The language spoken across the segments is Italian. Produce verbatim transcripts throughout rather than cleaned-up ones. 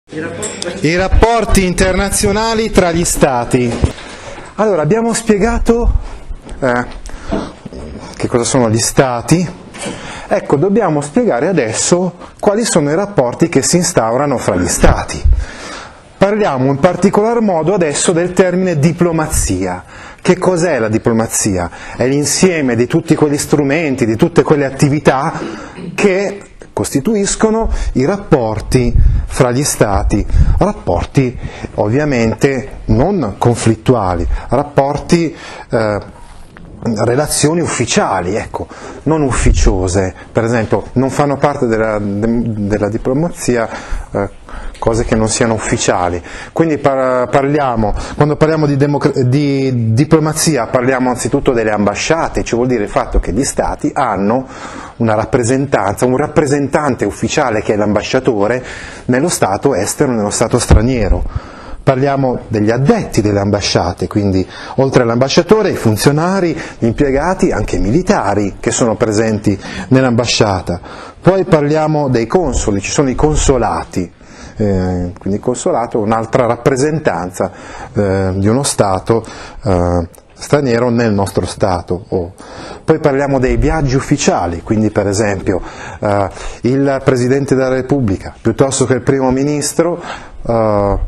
I rapporti internazionali tra gli Stati. Allora, abbiamo spiegato eh, che cosa sono gli Stati. Ecco, dobbiamo spiegare adesso quali sono i rapporti che si instaurano fra gli Stati. Parliamo in particolar modo adesso del termine diplomazia. Che cos'è la diplomazia? È l'insieme di tutti quegli strumenti, di tutte quelle attività che costituiscono i rapporti fra gli Stati, rapporti ovviamente non conflittuali, rapporti, eh, relazioni ufficiali, ecco, non ufficiose. Per esempio, non fanno parte della, de, della diplomazia eh, cose che non siano ufficiali. Quindi par parliamo, quando parliamo di, di diplomazia parliamo anzitutto delle ambasciate, cioè vuol dire il fatto che gli Stati hanno una rappresentanza, un rappresentante ufficiale che è l'ambasciatore nello Stato estero, nello Stato straniero. Parliamo degli addetti delle ambasciate, quindi oltre all'ambasciatore i funzionari, gli impiegati, anche i militari che sono presenti nell'ambasciata. Poi parliamo dei consoli, ci sono i consolati. Eh, quindi il consolato è un'altra rappresentanza eh, di uno Stato eh, straniero nel nostro Stato. Oh. Poi parliamo dei viaggi ufficiali, quindi per esempio eh, il Presidente della Repubblica piuttosto che il Primo Ministro eh,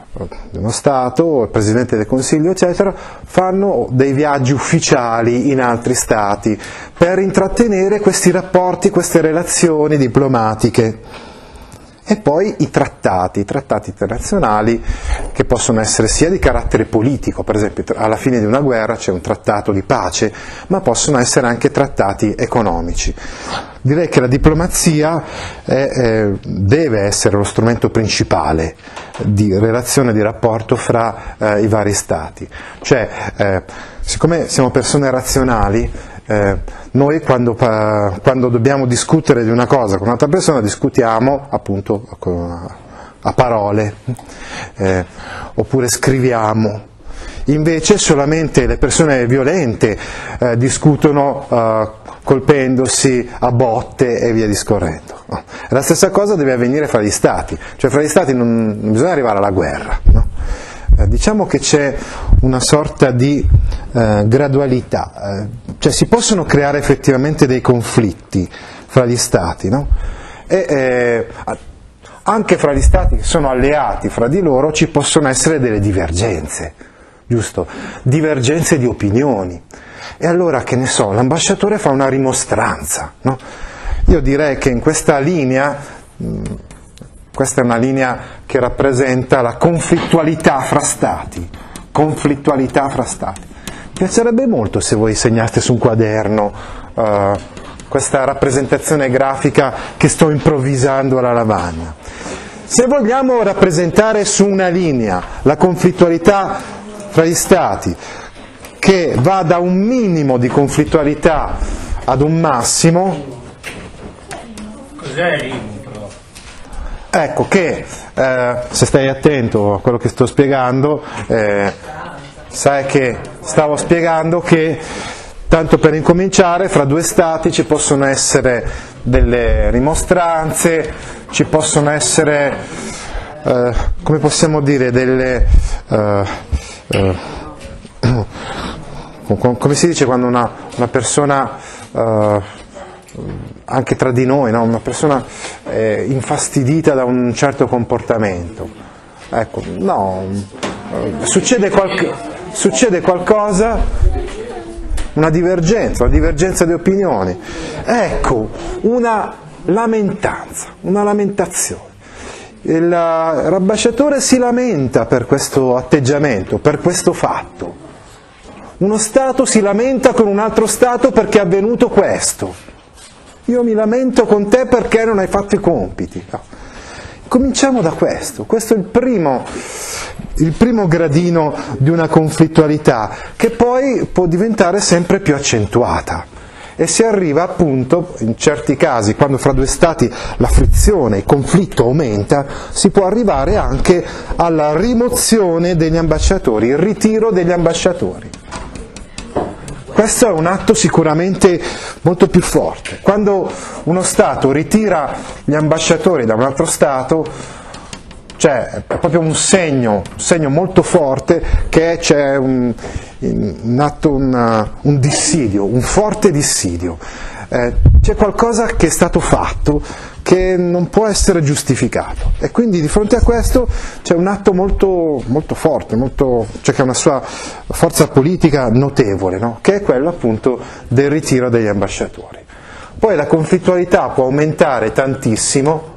di uno Stato, il Presidente del Consiglio eccetera, fanno dei viaggi ufficiali in altri Stati per intrattenere questi rapporti, queste relazioni diplomatiche. E poi i trattati, i trattati internazionali che possono essere sia di carattere politico, per esempio alla fine di una guerra c'è un trattato di pace, ma possono essere anche trattati economici. Direi che la diplomazia è, eh, deve essere lo strumento principale di relazione, di rapporto fra eh, i vari Stati. Cioè, eh, siccome siamo persone razionali, Eh, noi quando, quando dobbiamo discutere di una cosa con un'altra persona discutiamo appunto a parole eh, oppure scriviamo. Invece solamente le persone violente eh, discutono eh, colpendosi a botte e via discorrendo. No? La stessa cosa deve avvenire fra gli Stati, cioè fra gli Stati non, non bisogna arrivare alla guerra. No? Eh, diciamo che c'è una sorta di eh, gradualità, eh, cioè si possono creare effettivamente dei conflitti fra gli Stati, no? E eh, anche fra gli Stati che sono alleati fra di loro ci possono essere delle divergenze, giusto? Divergenze di opinioni. E allora, che ne so, l'ambasciatore fa una rimostranza, no? Io direi che in questa linea, mh, questa è una linea che rappresenta la conflittualità fra Stati, conflittualità fra Stati. Mi piacerebbe molto se voi segnaste su un quaderno uh, questa rappresentazione grafica che sto improvvisando alla lavagna. Se vogliamo rappresentare su una linea la conflittualità fra gli Stati, che va da un minimo di conflittualità ad un massimo, cos'è intro? Ecco che, eh, se stai attento a quello che sto spiegando, eh, sai che stavo spiegando che, tanto per incominciare, fra due Stati ci possono essere delle rimostranze, ci possono essere, eh, come possiamo dire, delle... Eh, eh, come si dice quando una, una persona... Eh, anche tra di noi, no? Una persona eh, infastidita da un certo comportamento, ecco, no, succede, qualche, succede qualcosa, una divergenza, una divergenza di opinioni, ecco, una lamentanza, una lamentazione. L'ambasciatore si lamenta per questo atteggiamento, per questo fatto. Uno Stato si lamenta con un altro Stato perché è avvenuto questo. Io mi lamento con te perché non hai fatto i compiti. No. Cominciamo da questo, questo è il primo, il primo gradino di una conflittualità che poi può diventare sempre più accentuata e si arriva appunto, in certi casi, quando fra due Stati la frizione, il conflitto aumenta, si può arrivare anche alla rimozione degli ambasciatori, il ritiro degli ambasciatori. Questo è un atto sicuramente molto più forte. Quando uno Stato ritira gli ambasciatori da un altro Stato, cioè è proprio un segno, un segno molto forte che c'è un, in atto una, un dissidio, un forte dissidio. Eh, c'è qualcosa che è stato fatto che non può essere giustificato, e quindi di fronte a questo c'è un atto molto, molto forte, molto, cioè che ha una sua forza politica notevole, no? Che è quello appunto del ritiro degli ambasciatori. Poi la conflittualità può aumentare tantissimo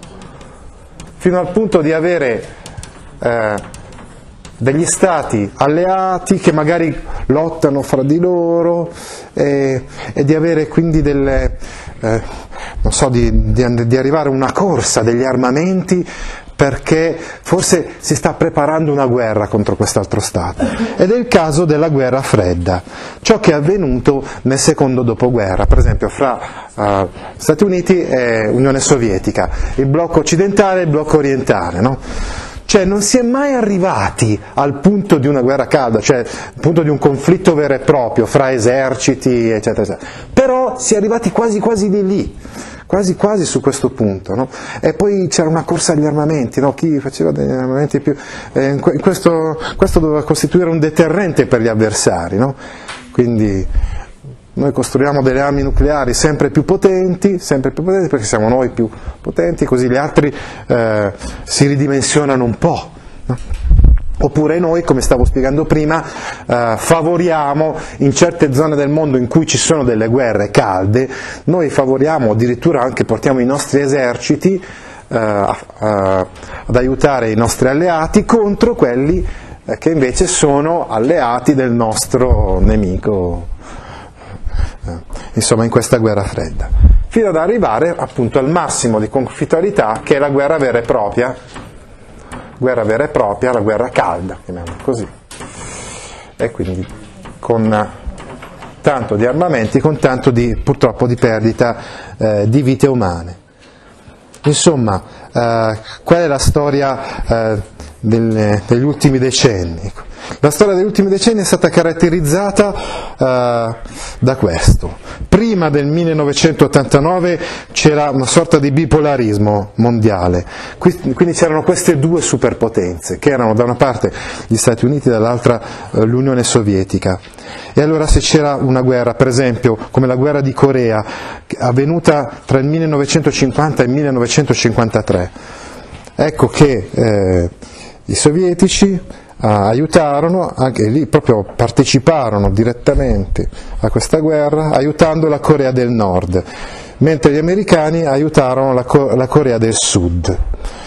fino al punto di avere eh, degli stati alleati che magari lottano fra di loro e, e di avere quindi delle, eh, non so, di, di, di arrivare a una corsa degli armamenti, perché forse si sta preparando una guerra contro quest'altro Stato. Ed è il caso della guerra fredda, ciò che è avvenuto nel secondo dopoguerra, per esempio fra uh, Stati Uniti e Unione Sovietica, il blocco occidentale e il blocco orientale, no? Cioè non si è mai arrivati al punto di una guerra calda, cioè al punto di un conflitto vero e proprio fra eserciti, eccetera, eccetera. Però si è arrivati quasi quasi di lì, quasi quasi su questo punto, no? E poi c'era una corsa agli armamenti, no? Chi faceva degli armamenti più... Eh, questo, questo doveva costituire un deterrente per gli avversari, no? Quindi noi costruiamo delle armi nucleari sempre più potenti, sempre più potenti perché siamo noi più potenti, così gli altri eh, si ridimensionano un po', no? Oppure noi, come stavo spiegando prima, eh, favoriamo in certe zone del mondo in cui ci sono delle guerre calde, noi favoriamo, addirittura anche portiamo i nostri eserciti eh, a, a, ad aiutare i nostri alleati contro quelli eh, che invece sono alleati del nostro nemico, eh, insomma in questa guerra fredda, fino ad arrivare appunto al massimo di conflittualità che è la guerra vera e propria, guerra vera e propria, la guerra calda, chiamiamola così, e quindi con tanto di armamenti, con tanto di, purtroppo, di perdita eh, di vite umane. Insomma, eh, qual è la storia eh, delle, degli ultimi decenni? La storia degli ultimi decenni è stata caratterizzata eh, da questo. Prima del millenovecentottantanove c'era una sorta di bipolarismo mondiale, quindi c'erano queste due superpotenze, che erano da una parte gli Stati Uniti e dall'altra eh, l'Unione Sovietica. E allora se c'era una guerra, per esempio come la guerra di Corea, avvenuta tra il millenovecentocinquanta e il millenovecentocinquantatré, ecco che eh, i sovietici aiutarono, anche lì proprio parteciparono direttamente a questa guerra, aiutando la Corea del Nord, mentre gli americani aiutarono la, Co- la Corea del Sud.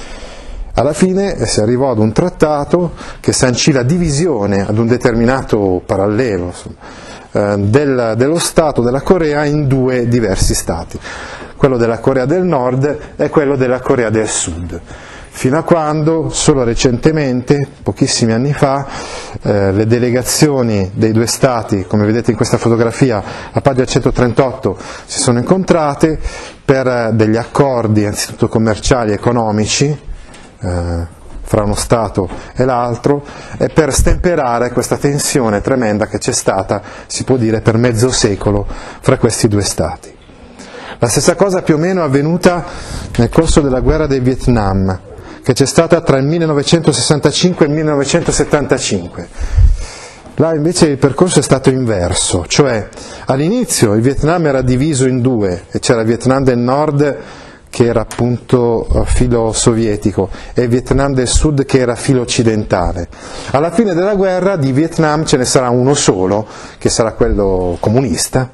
Alla fine si arrivò ad un trattato che sancì la divisione ad un determinato parallelo insomma, eh, del, dello Stato della Corea in due diversi stati, quello della Corea del Nord e quello della Corea del Sud. Fino a quando, solo recentemente, pochissimi anni fa, eh, le delegazioni dei due stati, come vedete in questa fotografia, a pagina centotrentotto, si sono incontrate per degli accordi, anzitutto commerciali e economici, eh, fra uno Stato e l'altro, e per stemperare questa tensione tremenda che c'è stata, si può dire, per mezzo secolo fra questi due Stati. La stessa cosa più o meno è avvenuta nel corso della guerra del Vietnam, che c'è stata tra il millenovecentosessantacinque e il millenovecentosettantacinque. Là invece il percorso è stato inverso, cioè all'inizio il Vietnam era diviso in due, e c'era il Vietnam del Nord che era appunto filo sovietico e il Vietnam del Sud che era filo occidentale. Alla fine della guerra di Vietnam ce ne sarà uno solo, che sarà quello comunista,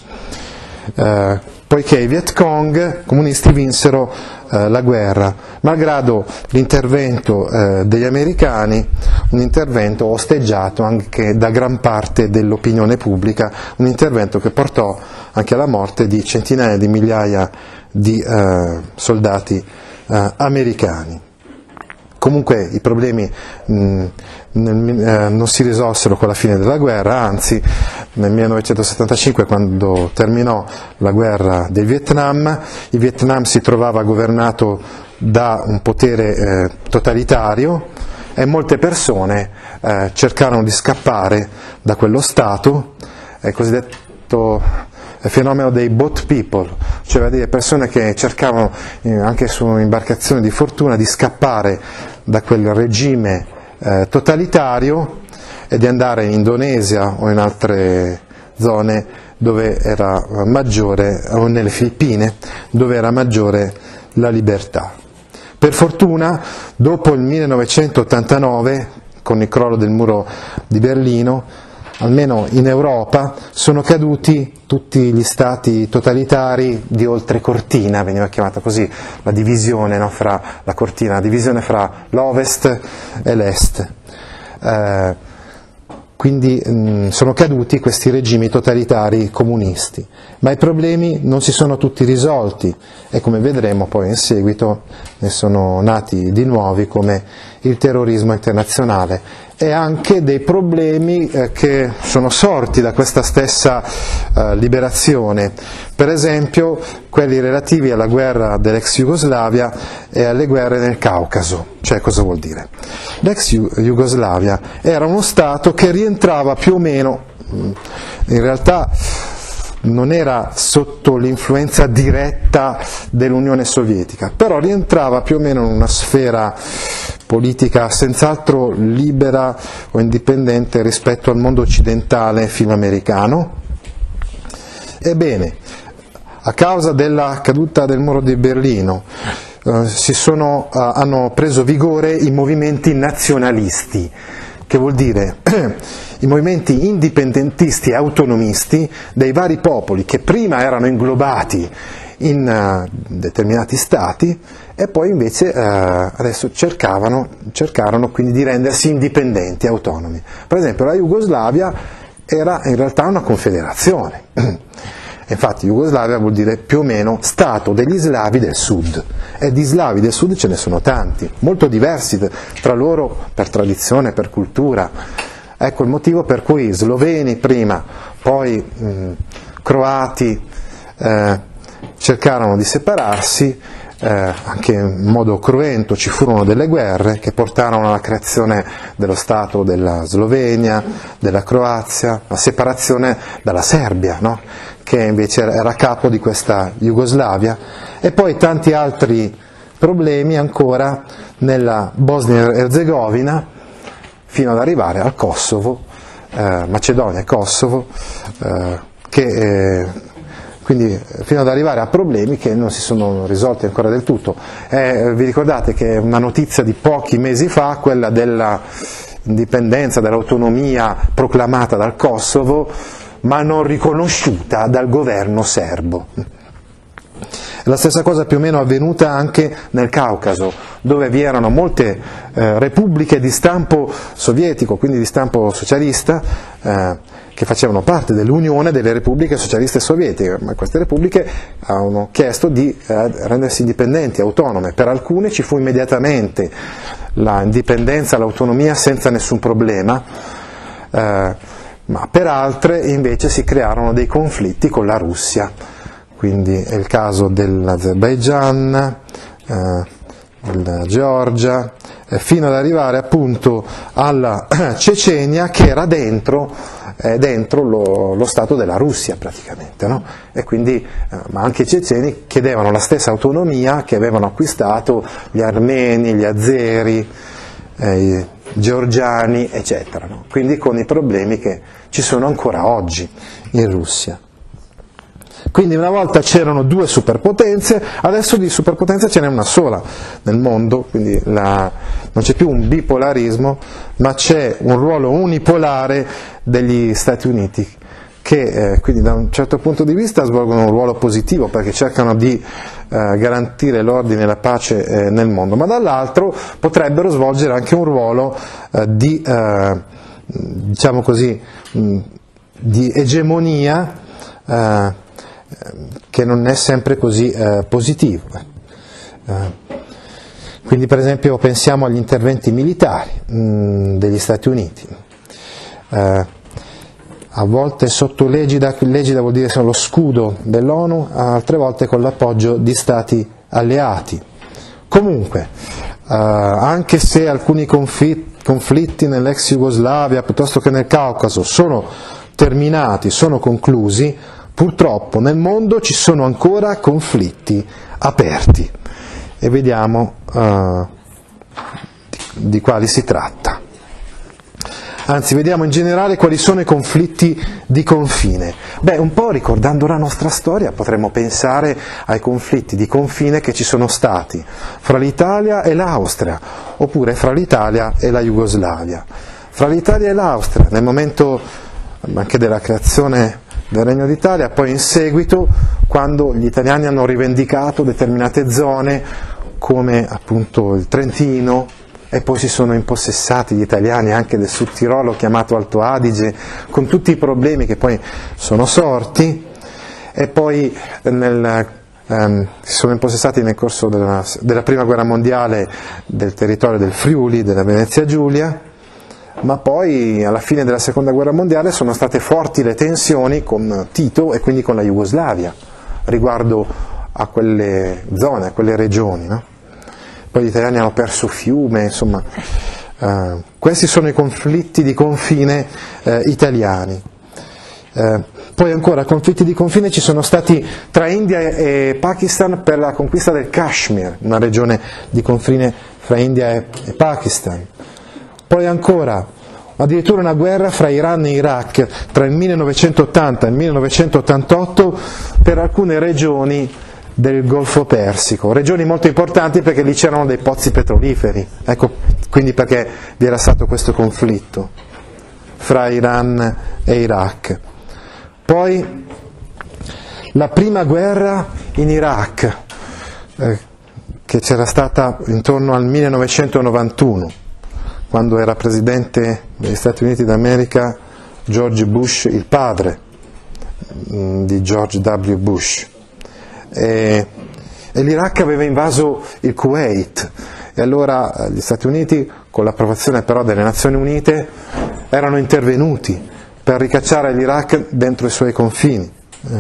eh, poiché i Viet Cong comunisti vinsero eh, la guerra, malgrado l'intervento eh, degli americani, un intervento osteggiato anche da gran parte dell'opinione pubblica, un intervento che portò anche alla morte di centinaia di migliaia di eh, soldati eh, americani. Comunque i problemi mh, nel, eh, non si risolsero con la fine della guerra, anzi nel millenovecentosettantacinque, quando terminò la guerra del Vietnam, il Vietnam si trovava governato da un potere eh, totalitario e molte persone eh, cercarono di scappare da quello Stato, è il cosiddetto il fenomeno dei boat people, cioè delle persone che cercavano eh, anche su imbarcazioni di fortuna di scappare da quel regime eh, totalitario e di andare in Indonesia o in altre zone dove era maggiore, o nelle Filippine, dove era maggiore la libertà. Per fortuna, dopo il millenovecentottantanove, con il crollo del muro di Berlino, almeno in Europa, sono caduti tutti gli stati totalitari di oltrecortina, veniva chiamata così, la divisione, no, fra la cortina, la divisione fra l'Ovest e l'Est. Eh, Quindi mh, sono caduti questi regimi totalitari comunisti, ma i problemi non si sono tutti risolti e come vedremo poi in seguito ne sono nati di nuovi come il terrorismo internazionale e anche dei problemi eh, che sono sorti da questa stessa eh, liberazione, per esempio quelli relativi alla guerra dell'ex Jugoslavia e alle guerre nel Caucaso. Cioè, cosa vuol dire? L'ex Jugoslavia era uno Stato che rientrava più o meno, in realtà non era sotto l'influenza diretta dell'Unione Sovietica, però rientrava più o meno in una sfera politica senz'altro libera o indipendente rispetto al mondo occidentale filoamericano. Ebbene, a causa della caduta del muro di Berlino, Uh, si sono, uh, hanno preso vigore i movimenti nazionalisti, che vuol dire i movimenti indipendentisti e autonomisti dei vari popoli che prima erano inglobati in uh, determinati stati e poi invece uh, adesso cercavano, cercarono quindi di rendersi indipendenti, autonomi. Per esempio la Jugoslavia era in realtà una confederazione. Infatti Jugoslavia vuol dire più o meno Stato degli slavi del sud, e di slavi del sud ce ne sono tanti, molto diversi tra loro per tradizione, per cultura. Ecco il motivo per cui sloveni prima, poi mh, croati eh, cercarono di separarsi, eh, anche in modo cruento ci furono delle guerre che portarono alla creazione dello Stato della Slovenia, della Croazia, la separazione dalla Serbia, no? Che invece era capo di questa Jugoslavia, e poi tanti altri problemi ancora nella Bosnia e Erzegovina fino ad arrivare al Kosovo, eh, Macedonia e Kosovo, eh, che, eh, quindi fino ad arrivare a problemi che non si sono risolti ancora del tutto. Eh, vi ricordate che una notizia di pochi mesi fa, quella dell'indipendenza, dell'autonomia proclamata dal Kosovo, ma non riconosciuta dal governo serbo. La stessa cosa più o meno avvenuta anche nel Caucaso, dove vi erano molte eh, repubbliche di stampo sovietico, quindi di stampo socialista, eh, che facevano parte dell'Unione delle Repubbliche Socialiste Sovietiche, ma queste repubbliche hanno chiesto di eh, rendersi indipendenti, autonome. Per alcune ci fu immediatamente l'indipendenza, l'autonomia senza nessun problema, eh, ma per altre invece si crearono dei conflitti con la Russia, quindi è il caso dell'Azerbaigian, eh, della Georgia, eh, fino ad arrivare appunto alla Cecenia, che era dentro, eh, dentro lo, lo Stato della Russia praticamente, no? E quindi, eh, ma anche i ceceni chiedevano la stessa autonomia che avevano acquistato gli armeni, gli azeri, eh, i georgiani, eccetera, no? Quindi con i problemi che ci sono ancora oggi in Russia. Quindi una volta c'erano due superpotenze, adesso di superpotenze ce n'è una sola nel mondo, quindi la, non c'è più un bipolarismo, ma c'è un ruolo unipolare degli Stati Uniti, che eh, quindi da un certo punto di vista svolgono un ruolo positivo perché cercano di eh, garantire l'ordine e la pace eh, nel mondo, ma dall'altro potrebbero svolgere anche un ruolo eh, di, eh, diciamo così, mh, di egemonia eh, che non è sempre così eh, positivo. Eh, quindi per esempio pensiamo agli interventi militari mh, degli Stati Uniti. Eh, a volte sotto l'egida, l'egida vuol dire lo scudo dell'ONU, altre volte con l'appoggio di stati alleati. Comunque, eh, anche se alcuni conflitti, conflitti nell'ex Jugoslavia piuttosto che nel Caucaso sono terminati, sono conclusi, purtroppo nel mondo ci sono ancora conflitti aperti. E vediamo uh, di di quali si tratta. Anzi, vediamo in generale quali sono i conflitti di confine. Beh, un po' ricordando la nostra storia potremmo pensare ai conflitti di confine che ci sono stati fra l'Italia e l'Austria, oppure fra l'Italia e la Jugoslavia. Fra l'Italia e l'Austria, nel momento anche della creazione del Regno d'Italia, poi in seguito, quando gli italiani hanno rivendicato determinate zone, come appunto il Trentino, e poi si sono impossessati gli italiani anche del Sud Tirolo, chiamato Alto Adige, con tutti i problemi che poi sono sorti, e poi nel, ehm, si sono impossessati nel corso della, della Prima Guerra Mondiale del territorio del Friuli, della Venezia Giulia, ma poi alla fine della Seconda Guerra Mondiale sono state forti le tensioni con Tito e quindi con la Jugoslavia, riguardo a quelle zone, a quelle regioni, no? Poi gli italiani hanno perso Fiume, insomma, eh, questi sono i conflitti di confine eh, italiani. Eh, poi ancora conflitti di confine ci sono stati tra India e Pakistan per la conquista del Kashmir, una regione di confine fra India e, e Pakistan. Poi ancora addirittura una guerra fra Iran e Iraq tra il millenovecentottanta e il millenovecentottantotto per alcune regioni del Golfo Persico, regioni molto importanti perché lì c'erano dei pozzi petroliferi, ecco quindi perché vi era stato questo conflitto fra Iran e Iraq. Poi la prima guerra in Iraq, eh, che c'era stata intorno al millenovecentonovantuno, quando era presidente degli Stati Uniti d'America George Bush, il padre mh, di George W. Bush. E, e l'Iraq aveva invaso il Kuwait e allora gli Stati Uniti, con l'approvazione però delle Nazioni Unite, erano intervenuti per ricacciare l'Iraq dentro i suoi confini. Eh.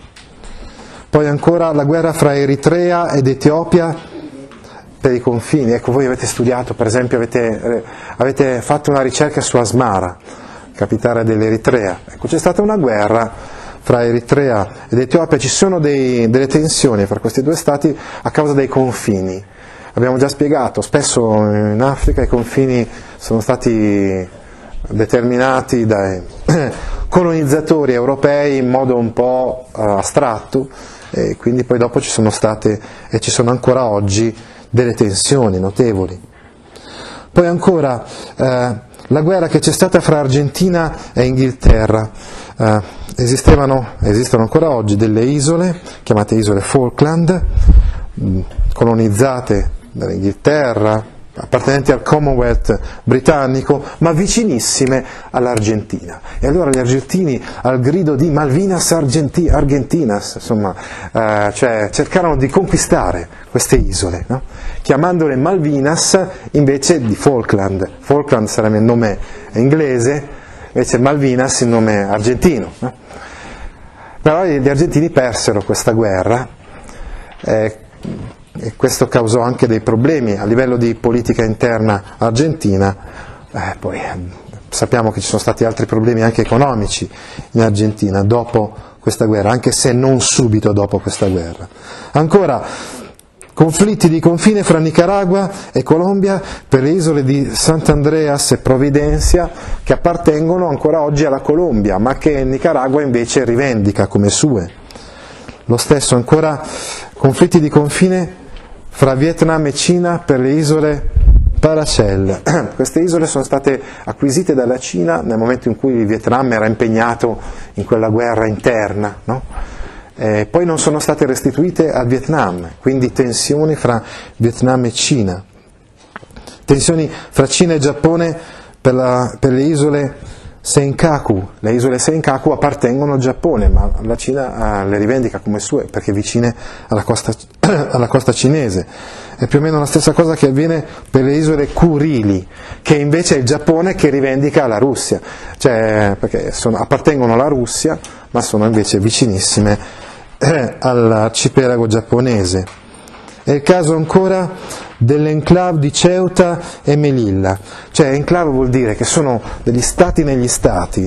Poi ancora la guerra fra Eritrea ed Etiopia per i confini. Ecco, voi avete studiato, per esempio avete, avete fatto una ricerca su Asmara, capitale dell'Eritrea. Ecco, c'è stata una guerra fra Eritrea ed Etiopia, ci sono dei, delle tensioni fra questi due stati a causa dei confini. Abbiamo già spiegato, spesso in Africa i confini sono stati determinati dai colonizzatori europei in modo un po' astratto, e quindi poi dopo ci sono state e ci sono ancora oggi delle tensioni notevoli. Poi ancora eh, la guerra che c'è stata fra Argentina e Inghilterra. Eh, esistevano, esistono ancora oggi delle isole, chiamate isole Falkland, mh, colonizzate dall'Inghilterra, appartenenti al Commonwealth britannico, ma vicinissime all'Argentina. E allora gli argentini, al grido di Malvinas Argenti- Argentinas, insomma, eh, cioè cercarono di conquistare queste isole, no? Chiamandole Malvinas invece di Falkland. Falkland sarebbe il nome inglese, invece Malvinas il nome argentino, no? Però gli argentini persero questa guerra, eh, e questo causò anche dei problemi a livello di politica interna argentina. Eh, poi eh, sappiamo che ci sono stati altri problemi anche economici in Argentina dopo questa guerra, anche se non subito dopo questa guerra. Ancora, conflitti di confine fra Nicaragua e Colombia per le isole di Sant'Andreas e Providencia, che appartengono ancora oggi alla Colombia, ma che Nicaragua invece rivendica come sue. Lo stesso ancora conflitti di confine fra Vietnam e Cina per le isole Paracel. Queste isole sono state acquisite dalla Cina nel momento in cui il Vietnam era impegnato in quella guerra interna, no? Eh, poi non sono state restituite al Vietnam, quindi tensioni fra Vietnam e Cina. Tensioni fra Cina e Giappone per, la, per le isole Senkaku. Le isole Senkaku appartengono al Giappone, ma la Cina eh, le rivendica come sue perché vicine alla costa, alla costa cinese. È più o meno la stessa cosa che avviene per le isole Kurili, che invece è il Giappone che rivendica la Russia, cioè perché sono, appartengono alla Russia, ma sono invece vicinissime eh, all'arcipelago giapponese. È il caso ancora dell'enclave di Ceuta e Melilla, cioè enclave vuol dire che sono degli stati negli stati,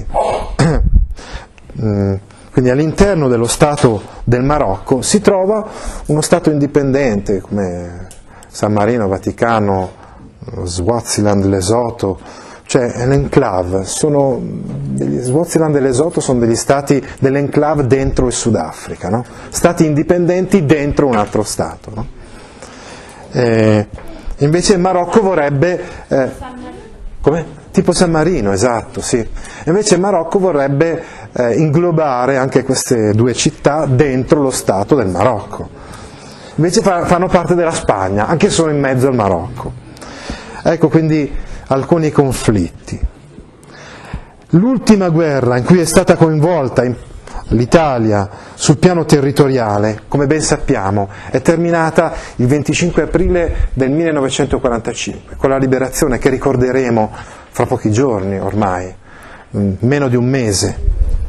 quindi all'interno dello stato del Marocco si trova uno stato indipendente come San Marino, Vaticano, Swaziland, Lesotho, cioè l'enclave, sono degli, Swaziland e Lesotho sono degli stati dell'enclave dentro il Sudafrica, no? Stati indipendenti dentro un altro stato. No? Eh, invece il Marocco vorrebbe... Eh, come? Tipo San Marino, esatto, sì. Invece il Marocco vorrebbe eh, inglobare anche queste due città dentro lo Stato del Marocco. Invece fa, fanno parte della Spagna, anche solo in mezzo al Marocco. Ecco quindi alcuni conflitti. L'ultima guerra in cui è stata coinvolta in, l'Italia sul piano territoriale, come ben sappiamo, è terminata il venticinque aprile del millenovecentoquarantacinque, con la liberazione che ricorderemo fra pochi giorni ormai, meno di un mese.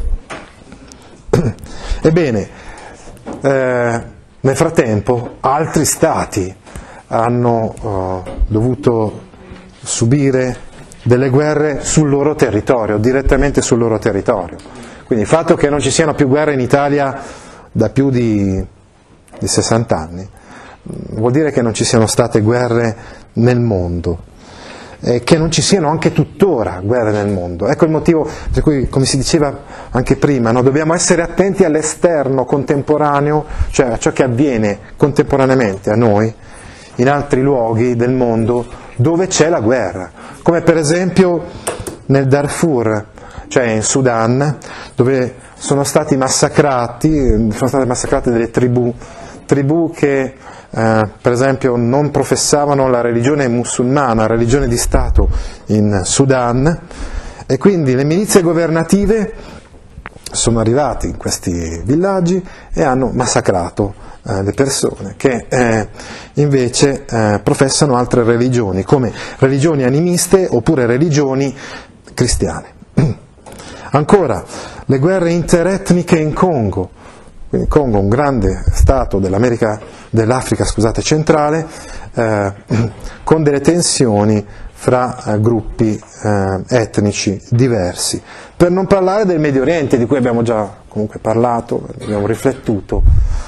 Ebbene, eh, nel frattempo altri stati hanno eh, dovuto subire delle guerre sul loro territorio, direttamente sul loro territorio. Quindi il fatto che non ci siano più guerre in Italia da più di, di sessanta anni vuol dire che non ci siano state guerre nel mondo. Eh, che non ci siano anche tuttora guerre nel mondo. Ecco il motivo per cui, come si diceva anche prima, no, dobbiamo essere attenti all'esterno contemporaneo, cioè a ciò che avviene contemporaneamente a noi, in altri luoghi del mondo dove c'è la guerra, come per esempio nel Darfur, cioè in Sudan, dove sono stati massacrati, sono state massacrate delle tribù, tribù che Eh, per esempio non professavano la religione musulmana, la religione di Stato in Sudan, e quindi le milizie governative sono arrivate in questi villaggi e hanno massacrato eh, le persone che eh, invece eh, professano altre religioni, come religioni animiste oppure religioni cristiane. Ancora, le guerre interetniche in Congo. Quindi Congo, un grande stato dell'America, dell'Africa scusate, centrale, eh, con delle tensioni fra eh, gruppi eh, etnici diversi. Per non parlare del Medio Oriente, di cui abbiamo già comunque parlato, abbiamo riflettuto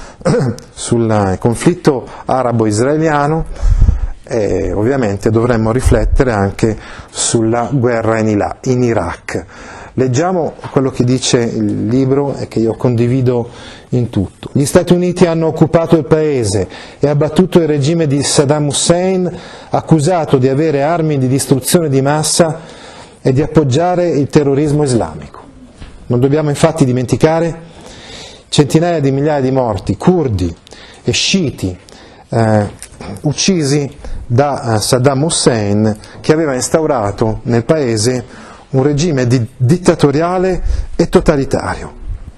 sul conflitto arabo-israeliano, e ovviamente dovremmo riflettere anche sulla guerra in, Ila- in Iraq. Leggiamo quello che dice il libro e che io condivido in tutto. Gli Stati Uniti hanno occupato il paese e abbattuto il regime di Saddam Hussein, accusato di avere armi di distruzione di massa e di appoggiare il terrorismo islamico. Non dobbiamo infatti dimenticare centinaia di migliaia di morti, curdi e sciiti, eh, uccisi da eh, Saddam Hussein, che aveva instaurato nel paese un regime di, dittatoriale e totalitario.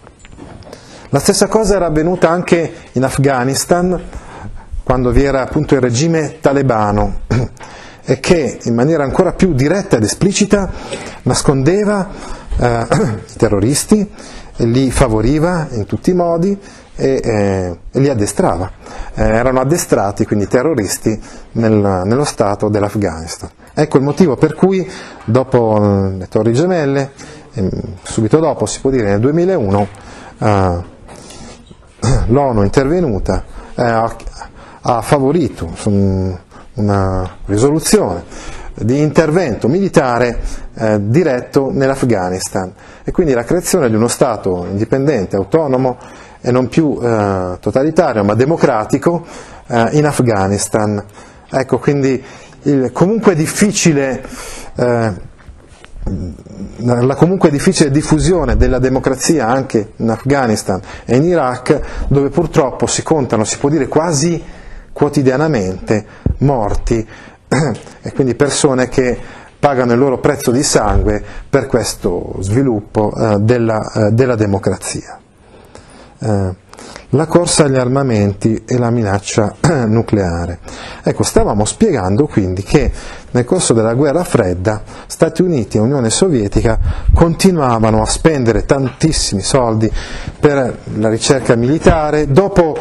La stessa cosa era avvenuta anche in Afghanistan, quando vi era appunto il regime talebano, e che in maniera ancora più diretta ed esplicita nascondeva eh, i terroristi, e li favoriva in tutti i modi e, eh, e li addestrava. Eh, erano addestrati quindi terroristi nel, nello stato dell'Afghanistan. Ecco il motivo per cui dopo le Torri Gemelle, subito dopo si può dire nel duemilauno, eh, l'ONU è intervenuta, eh, ha, ha favorito una risoluzione di intervento militare eh, diretto nell'Afghanistan, e quindi la creazione di uno Stato indipendente, autonomo e non più eh, totalitario ma democratico eh, in Afghanistan. Ecco quindi il comunque difficile, eh, la comunque difficile diffusione della democrazia anche in Afghanistan e in Iraq, dove purtroppo si contano, si può dire quasi quotidianamente, morti e quindi persone che pagano il loro prezzo di sangue per questo sviluppo eh, della, eh, della democrazia. Eh, la corsa agli armamenti e la minaccia nucleare. Ecco, stavamo spiegando quindi che nel corso della guerra fredda Stati Uniti e Unione Sovietica continuavano a spendere tantissimi soldi per la ricerca militare. Dopo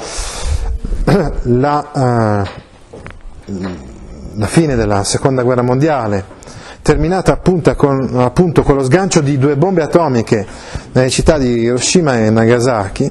la, uh, la fine della seconda guerra mondiale, terminata appunto con, appunto con lo sgancio di due bombe atomiche nelle città di Hiroshima e Nagasaki,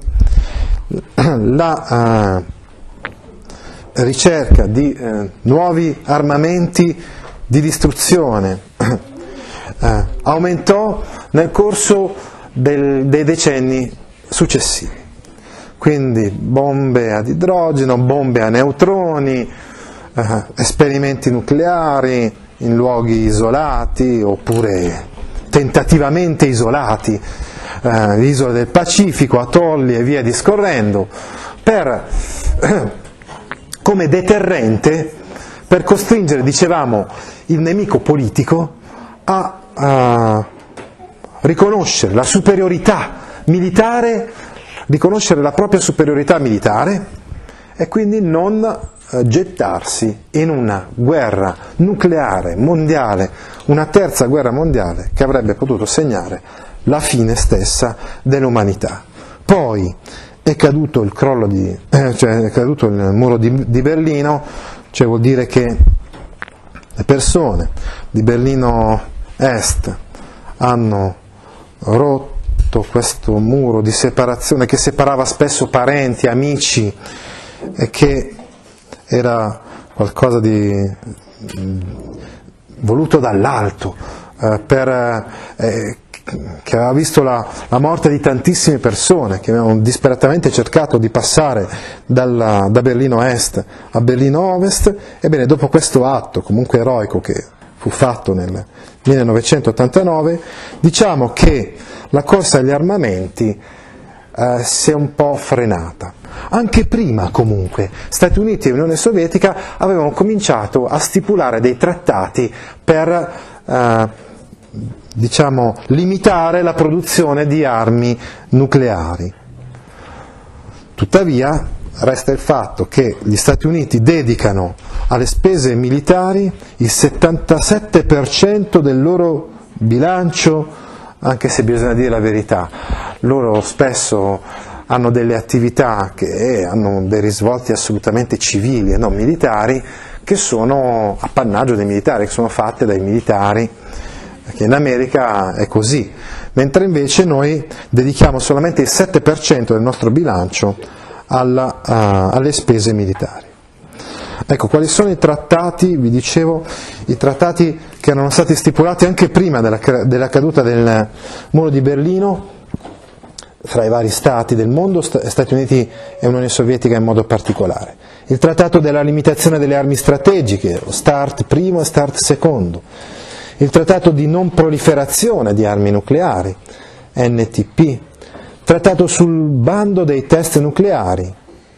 la uh, ricerca di uh, nuovi armamenti di distruzione eh, aumentò nel corso del, dei decenni successivi. Quindi bombe ad idrogeno, bombe a neutroni, eh, esperimenti nucleari in luoghi isolati oppure tentativamente isolati, eh, isole del Pacifico, atolli e via discorrendo, per, eh, come deterrente per costringere, dicevamo, il nemico politico a, a riconoscere la superiorità militare, riconoscere la propria superiorità militare e quindi non eh, gettarsi in una guerra nucleare mondiale, una terza guerra mondiale che avrebbe potuto segnare la fine stessa dell'umanità. Poi è caduto il crollo di, eh, cioè è caduto il muro di, di Berlino, cioè vuol dire che le persone di Berlino Est hanno rotto questo muro di separazione che separava spesso parenti, amici, e che era qualcosa di voluto dall'alto, eh, per, eh, che aveva visto la, la morte di tantissime persone che avevano disperatamente cercato di passare dalla, da Berlino Est a Berlino Ovest. Ebbene, dopo questo atto comunque eroico che fu fatto nel millenovecentottantanove, diciamo che la corsa agli armamenti eh, si è un po' frenata. Anche prima comunque Stati Uniti e Unione Sovietica avevano cominciato a stipulare dei trattati per eh, diciamo limitare la produzione di armi nucleari. Tuttavia resta il fatto che gli Stati Uniti dedicano alle spese militari il settantasette per cento del loro bilancio, anche se bisogna dire la verità, loro spesso hanno delle attività che hanno dei risvolti assolutamente civili e non militari, che sono appannaggio dei militari, che sono fatte dai militari, che in America è così, mentre invece noi dedichiamo solamente il sette per cento del nostro bilancio alla, uh, alle spese militari. Ecco, quali sono i trattati? Vi dicevo, i trattati che erano stati stipulati anche prima della, della caduta del muro di Berlino fra i vari stati del mondo, Stati Uniti e Unione Sovietica in modo particolare. Il trattato della limitazione delle armi strategiche, START primo e START secondo. Il trattato di non proliferazione di armi nucleari, N T P. Trattato sul bando dei test nucleari,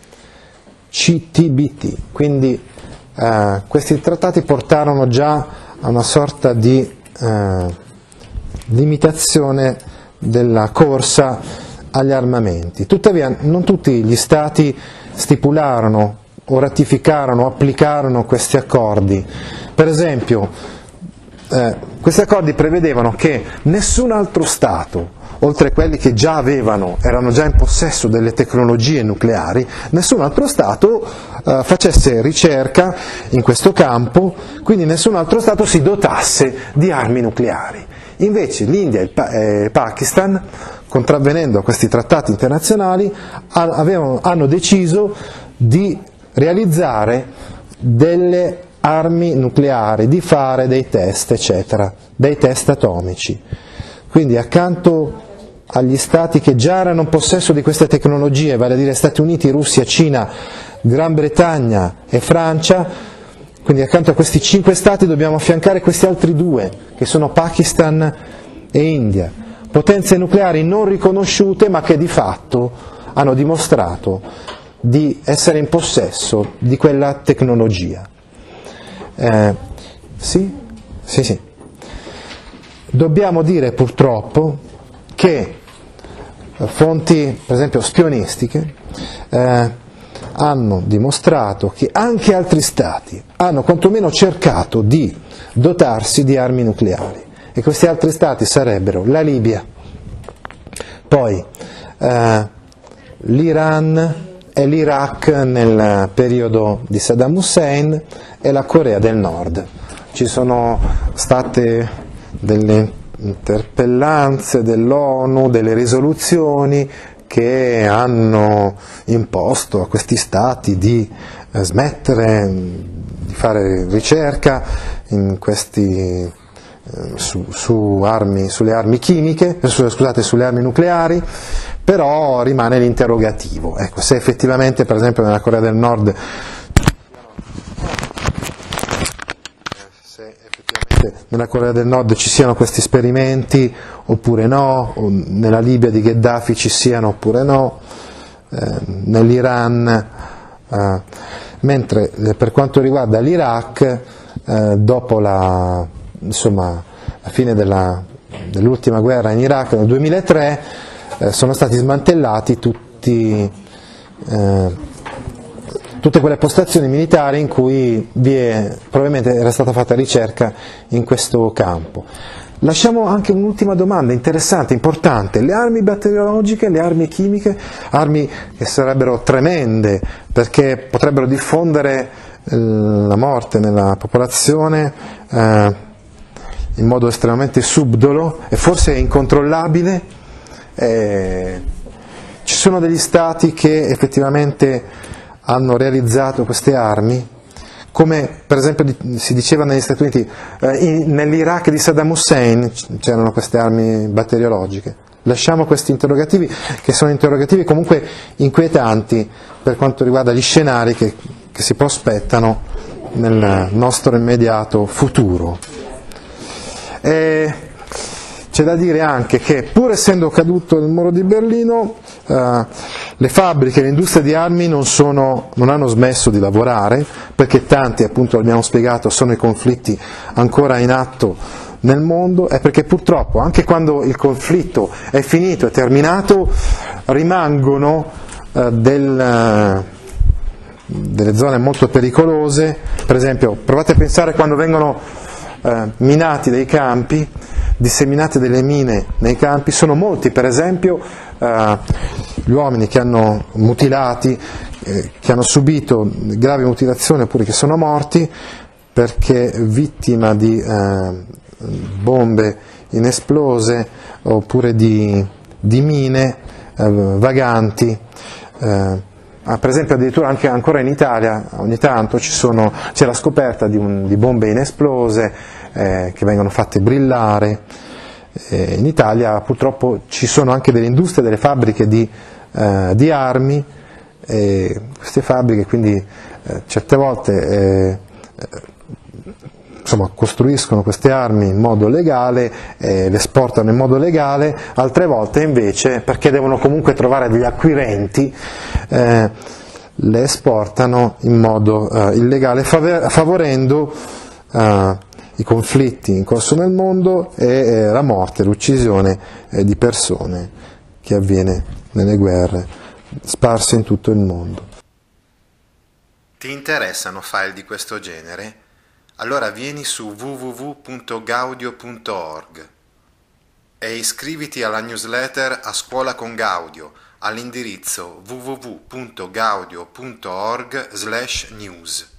C T B T. Quindi eh, questi trattati portarono già a una sorta di eh, limitazione della corsa agli armamenti. Tuttavia non tutti gli stati stipularono o ratificarono o applicarono questi accordi. Per esempio, eh, questi accordi prevedevano che nessun altro stato, oltre a quelli che già avevano, erano già in possesso delle tecnologie nucleari, nessun altro Stato eh, facesse ricerca in questo campo, quindi nessun altro Stato si dotasse di armi nucleari. Invece l'India e il, pa- e il Pakistan, contravvenendo a questi trattati internazionali, avevano, hanno deciso di realizzare delle armi nucleari, di fare dei test, eccetera, dei test atomici. Quindi accanto agli stati che già erano in possesso di queste tecnologie, vale a dire Stati Uniti, Russia, Cina, Gran Bretagna e Francia, quindi accanto a questi cinque stati dobbiamo affiancare questi altri due, che sono Pakistan e India, potenze nucleari non riconosciute ma che di fatto hanno dimostrato di essere in possesso di quella tecnologia. Eh, sì? Sì, sì. Dobbiamo dire purtroppo che fonti, per esempio spionistiche, eh, hanno dimostrato che anche altri stati hanno quantomeno cercato di dotarsi di armi nucleari, e questi altri stati sarebbero la Libia, poi eh, l'Iran e l'Iraq nel periodo di Saddam Hussein e la Corea del Nord. Ci sono state delle interpellanze dell'ONU, delle risoluzioni che hanno imposto a questi stati di eh, smettere di fare ricerca in questi, eh, su, su armi, sulle armi chimiche, eh, scusate, sulle armi nucleari, però rimane l'interrogativo. Ecco, se effettivamente, per esempio, nella Corea del Nord se effettivamente nella Corea del Nord ci siano questi esperimenti oppure no, o nella Libia di Gheddafi ci siano oppure no, eh, nell'Iran, eh, mentre per quanto riguarda l'Iraq, eh, dopo la, insomma, la fine della, dell'ultima guerra in Iraq nel duemilatré, eh, sono stati smantellati tutti eh, tutte quelle postazioni militari in cui vi è, probabilmente era stata fatta ricerca in questo campo. Lasciamo anche un'ultima domanda interessante, importante: le armi batteriologiche, le armi chimiche, armi che sarebbero tremende perché potrebbero diffondere eh, la morte nella popolazione eh, in modo estremamente subdolo e forse incontrollabile. Eh, ci sono degli stati che effettivamente hanno realizzato queste armi, come per esempio si diceva negli Stati Uniti, eh, in, nell'Iraq di Saddam Hussein c'erano queste armi batteriologiche. Lasciamo questi interrogativi, che sono interrogativi comunque inquietanti per quanto riguarda gli scenari che, che si prospettano nel nostro immediato futuro. E c'è da dire anche che, pur essendo caduto il muro di Berlino, eh, le fabbriche, le industrie di armi non, sono, non hanno smesso di lavorare, perché tanti, appunto abbiamo spiegato, sono i conflitti ancora in atto nel mondo, e perché purtroppo anche quando il conflitto è finito, è terminato, rimangono eh, del, eh, delle zone molto pericolose. Per esempio, provate a pensare quando vengono eh, minati dei campi, disseminate delle mine nei campi, sono molti per esempio eh, gli uomini che hanno mutilati, eh, che hanno subito gravi mutilazioni oppure che sono morti perché vittima di eh, bombe inesplose oppure di, di mine eh, vaganti. Eh, ah, per esempio addirittura anche ancora in Italia ogni tanto ci sono, c'è la scoperta di, un, di bombe inesplose Eh, che vengono fatte brillare. Eh, in Italia purtroppo ci sono anche delle industrie, delle fabbriche di, eh, di armi, e queste fabbriche quindi eh, certe volte eh, insomma, costruiscono queste armi in modo legale, eh, le esportano in modo legale, altre volte invece, perché devono comunque trovare degli acquirenti, eh, le esportano in modo eh, illegale, favorendo eh, i conflitti in corso nel mondo e eh, la morte, l'uccisione eh, di persone che avviene nelle guerre sparse in tutto il mondo. Ti interessano file di questo genere? Allora vieni su w w w punto gaudio punto org e iscriviti alla newsletter A Scuola con Gaudio all'indirizzo w w w punto gaudio punto org slash news.